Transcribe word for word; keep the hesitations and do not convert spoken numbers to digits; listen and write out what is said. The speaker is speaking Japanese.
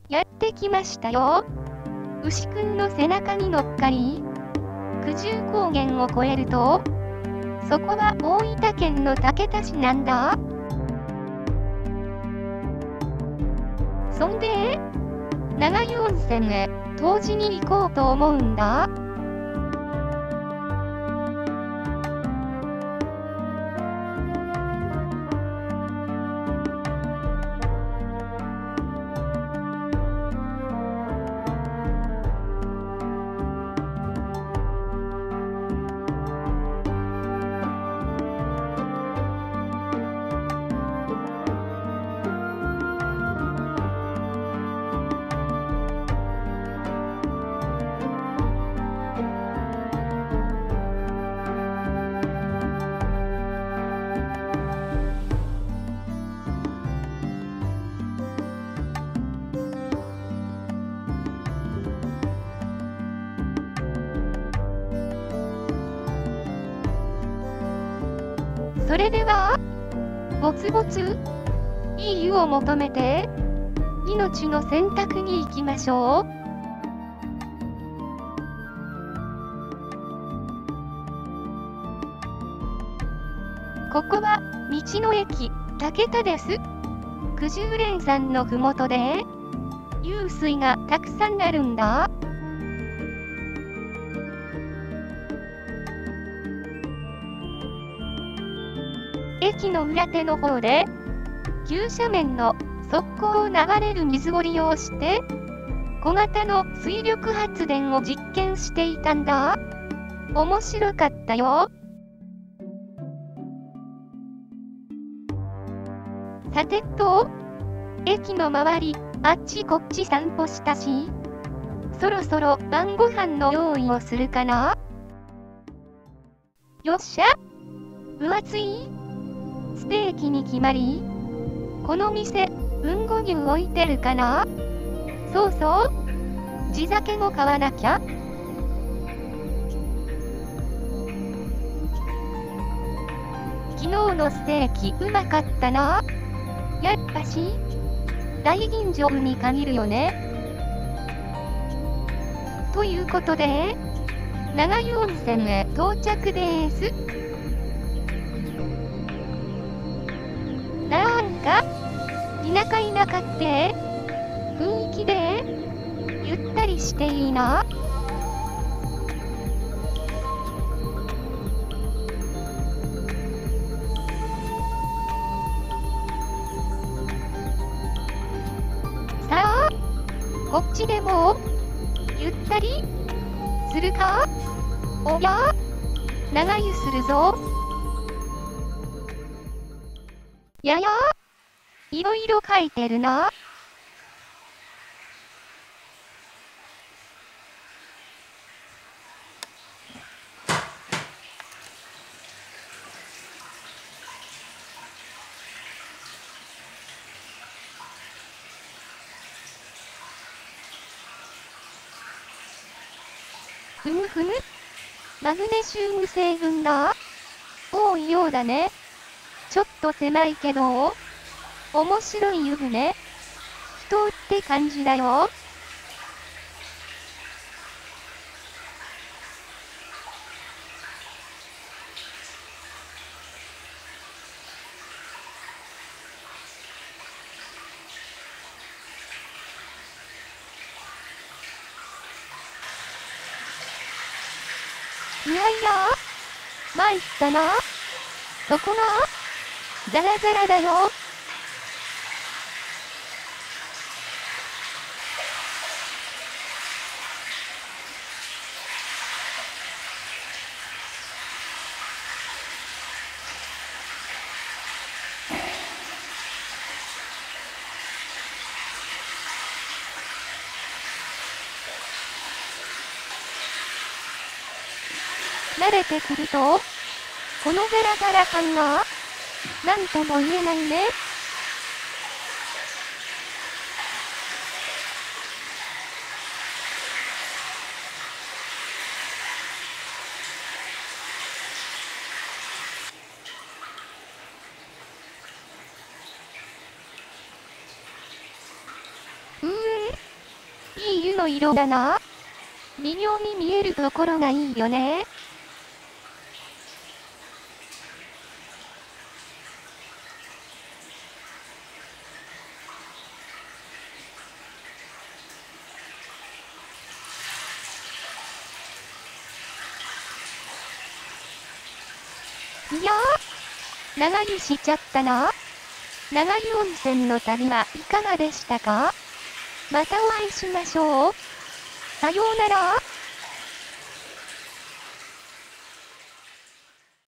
やってきましたよ。牛くんの背中に乗っかり、九十高原を越えると、そこは大分県の竹田市なんだ。そんで、長湯温泉へ、湯治に行こうと思うんだ。それでは、ぼつぼつ、いい湯を求めて、命の選択に行きましょう。ここは、道の駅、竹田です。九十連山のふもとで、湧水がたくさんあるんだ。駅の裏手の方で、急斜面の側溝を流れる水を利用して、小型の水力発電を実験していたんだ。面白かったよ。さてと、駅の周り、あっちこっち散歩したし、そろそろ晩ご飯の用意をするかな。よっしゃ。分厚いステーキに決まり、この店、豊後牛置いてるかな。そうそう。地酒も買わなきゃ。昨日のステーキうまかったな。やっぱし、大吟醸に限るよね。ということで、長湯温泉へ到着です。なんか、田舎田舎って、雰囲気で、ゆったりしていいな。さあ、こっちでも、ゆったり、するか。おや、長湯するぞ。やや、いろいろ書いてるな。ふむふむ。マグネシウム成分が多いようだね。ちょっと狭いけど、面白い湯船。人って感じだよ。いやいや、参ったな。そこが、ザラザラだよ。慣れてくると、このザラザラ感が、なんとも言えないね。うーん。 い湯の色だな。微妙に見えるところがいいよね。いやー、長湯しちゃったな。長湯温泉の旅はいかがでしたか？またお会いしましょう。さようなら。